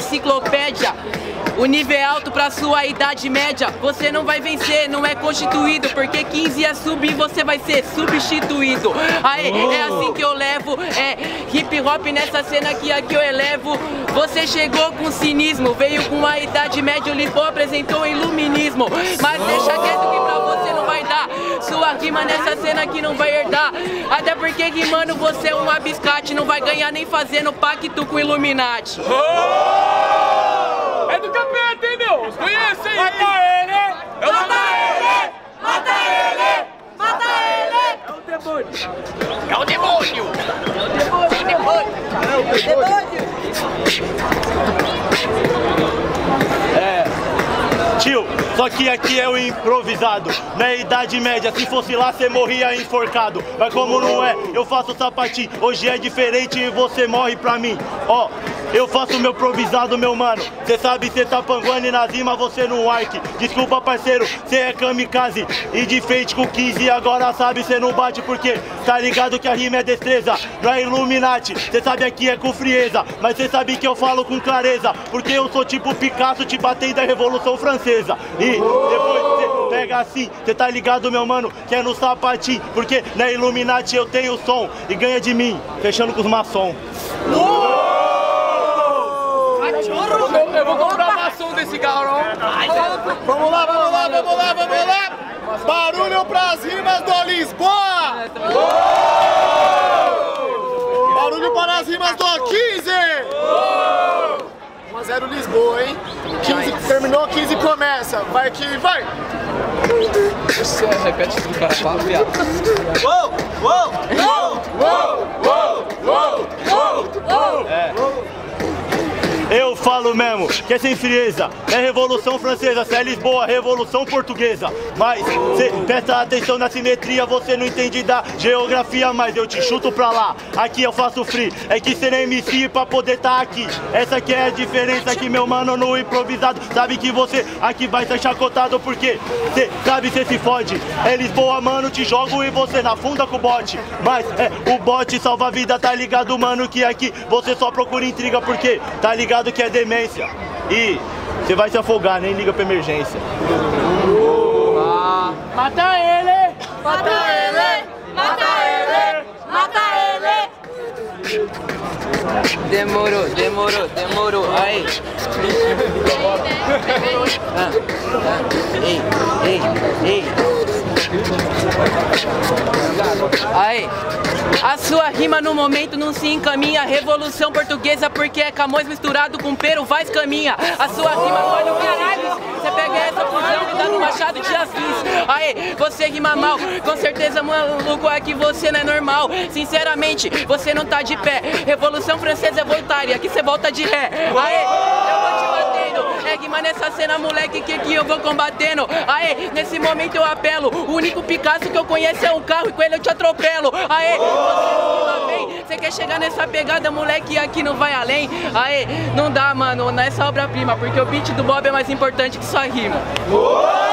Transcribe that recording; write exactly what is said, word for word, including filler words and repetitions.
enciclopédia. O nível é alto pra sua idade média. Você não vai vencer, não é constituído, porque quinze é sub e você vai ser substituído. Aê, é assim que eu levo, é hip hop nessa cena que aqui eu elevo. Você chegou com cinismo, veio com a idade média, o Lipo apresentou iluminismo. Mas deixa quieto que pra você não vai dar. Sua rima nessa cena aqui não vai herdar. Até porque rimando você é um abiscate, não vai ganhar nem fazendo pacto com Illuminati. É do capeta, hein, meu? Os conhecem? Mata ele! É o Mata ele! Mata ele! Mata ele! É o demônio! É o demônio! É o demônio! É o demônio! É, tio, só que aqui é o improvisado. Na idade média, se fosse lá, cê morria enforcado. Mas como não é, eu faço sapatinho. Hoje é diferente e você morre pra mim. Ó, eu faço meu improvisado, meu mano. Cê sabe, cê tá panguando e na rima, você no arque. Desculpa, parceiro, cê é kamikaze. E de fake com quinze, agora sabe, cê não bate porque tá ligado que a rima é destreza. Não é Illuminati, cê sabe aqui é com frieza. Mas cê sabe que eu falo com clareza, porque eu sou tipo Picasso, te batei da Revolução Francesa. E depois cê pega assim, cê tá ligado, meu mano, que é no sapatinho. Porque na Illuminati eu tenho som e ganha de mim, fechando com os maçom. Eu vou comprar uma ação desse garrão. Vamos lá, vamos lá, vamos lá, vamos lá! Barulho pras rimas do Lisboa! Barulho para as rimas do quinze! um a zero Lisboa, hein? quinze terminou, quinze começa. Vai que vai! Você repete tudo que o cara fala, viado. Uou! Uou! Uou! Uou! Uou! Uou! Uou! É. Eu falo mesmo que é sem frieza, é Revolução Francesa, se é Lisboa, Revolução Portuguesa. Mas cê presta atenção na simetria, você não entende da geografia, mas eu te chuto pra lá. Aqui eu faço free, é que cê não é M C pra poder tá aqui. Essa que é a diferença aqui, meu mano, no improvisado. Sabe que você aqui vai ser chacotado porque cê sabe, cê se fode. É Lisboa, mano, te jogo e você na funda com o bote. Mas é, o bote salva a vida, tá ligado, mano, que aqui você só procura intriga porque tá ligado que é demência e você vai se afogar, nem liga pra emergência. Ah. Mata ele! Mata ele! Mata ele! Mata ele! Demorou, demorou, demorou. Aí. Ah, ah. Ei, ei, ei. Aí. A sua rima no momento não se encaminha. Revolução Portuguesa porque é Camões misturado com Pero Vaz caminha. A sua rima não é no caralho. Você pega essa fusão e dá no Machado de Assis. Aí, você rima mal. Com certeza, maluco, é que você não é normal. Sinceramente, você não tá de pé. Revolução Francesa é Voltaire, aqui você volta de ré. Aí, eu vou te batendo. É rima nessa cena, moleque, que aqui eu vou combatendo. Aí, nesse momento eu apelo. O único Picasso que eu conheço é um carro e com ele eu te atropelo. Aí, você quer chegar nessa pegada, moleque, aqui não vai além. Aê, não dá, mano, nessa obra-prima, porque o beat do Bob é mais importante que sua rima.